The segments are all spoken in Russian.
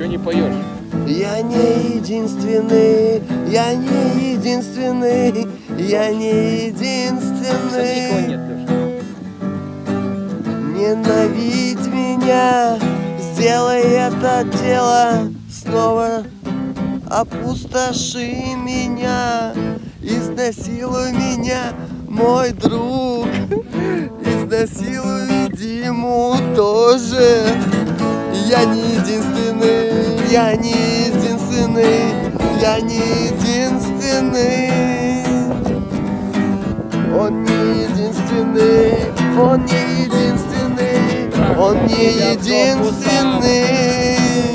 не поешь. Я не единственный, я не единственный, я не единственный. Никого нет, Леша. Ненавидь меня, сделай это дело снова. Опустоши меня, изнасилуй меня, мой друг. Изнасилуй Диму тоже. Я не единственный, я не единственный, я не единственный. Он не единственный, он не единственный, он не единственный.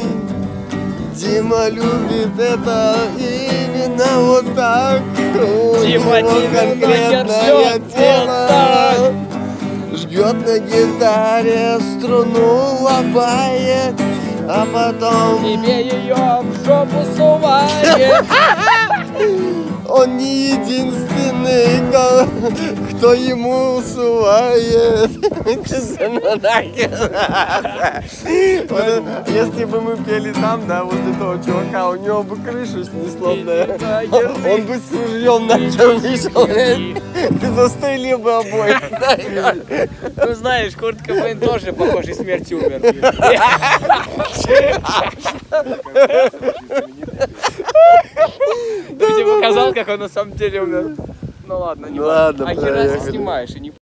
Дима любит это именно вот так. Дима, конкретное тело. Жгет на гитаре струну, лобает, а потом тебе ее в жопу сувает. Он не единственный, кто ему сувает. Если бы мы пели там, да, возле того чувака, у него бы крышу снесло, да. Он бы с ружьем начал вышел и застрелил бы обоих. Ну знаешь, Курт Кобейн тоже похожей смертью умер. Ты тебе показал, как он на самом деле умер? Ну ладно, не важно. А хера ты снимаешь и не